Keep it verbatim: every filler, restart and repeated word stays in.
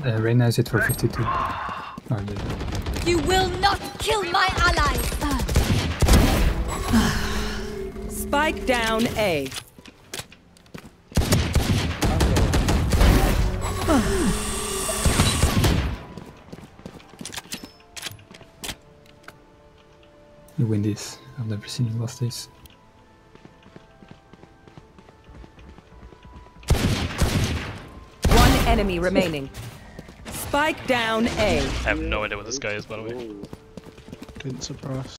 Uh, Reyna is it for fifty-two. Oh, yeah. You will not kill my allies! Spike down A. You win this. I've never seen you lose this. One enemy remaining. Spike down A. I have no idea what this guy is, by the way. Didn't surprise.